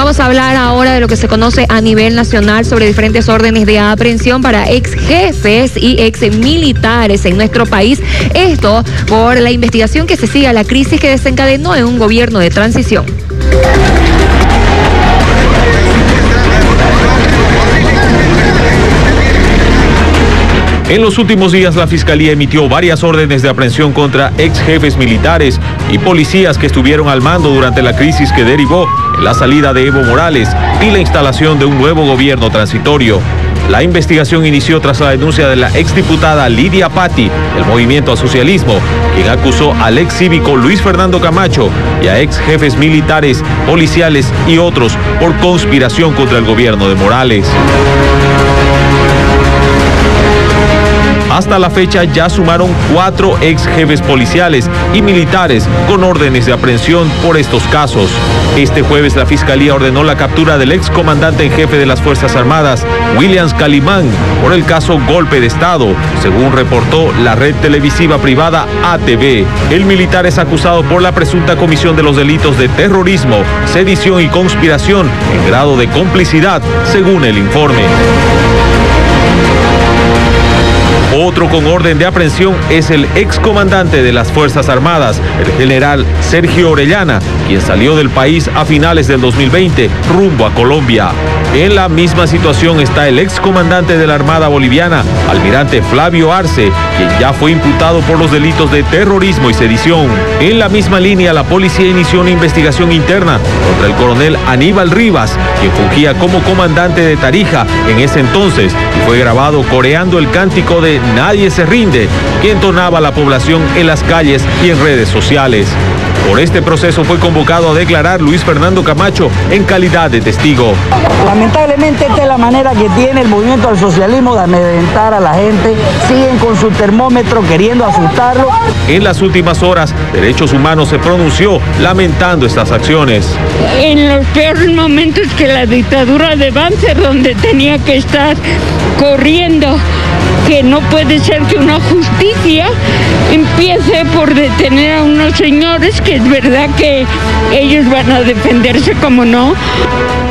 Vamos a hablar ahora de lo que se conoce a nivel nacional sobre diferentes órdenes de aprehensión para ex jefes y ex militares en nuestro país. Esto por la investigación que se sigue a la crisis que desencadenó en un gobierno de transición. En los últimos días, la Fiscalía emitió varias órdenes de aprehensión contra ex jefes militares y policías que estuvieron al mando durante la crisis que derivó en la salida de Evo Morales y la instalación de un nuevo gobierno transitorio. La investigación inició tras la denuncia de la exdiputada Lidia Patti del Movimiento al Socialismo, quien acusó al ex cívico Luis Fernando Camacho y a ex jefes militares, policiales y otros por conspiración contra el gobierno de Morales. Hasta la fecha ya sumaron 4 ex jefes policiales y militares con órdenes de aprehensión por estos casos. Este jueves la Fiscalía ordenó la captura del ex comandante en jefe de las Fuerzas Armadas, Williams Calimán, por el caso Golpe de Estado, según reportó la red televisiva privada ATV. El militar es acusado por la presunta comisión de los delitos de terrorismo, sedición y conspiración en grado de complicidad, según el informe. Otro con orden de aprehensión es el excomandante de las Fuerzas Armadas, el general Sergio Orellana, quien salió del país a finales del 2020 rumbo a Colombia. En la misma situación está el excomandante de la Armada Boliviana, almirante Flavio Arce, quien ya fue imputado por los delitos de terrorismo y sedición. En la misma línea, la policía inició una investigación interna contra el coronel Aníbal Rivas, quien fungía como comandante de Tarija en ese entonces y fue grabado coreando el cántico de Nadie se rinde, que entonaba la población en las calles y en redes sociales. Por este proceso fue convocado a declarar Luis Fernando Camacho en calidad de testigo. Lamentablemente esta es la manera que tiene el movimiento al socialismo de amedrentar a la gente. Siguen con su termómetro queriendo asustarlo. En las últimas horas, Derechos Humanos se pronunció lamentando estas acciones. En los peores momentos que la dictadura de Banzer, donde tenía que estar corriendo, que no puede ser que una justicia empiece por detener a unos señores que es verdad que ellos van a defenderse, como no.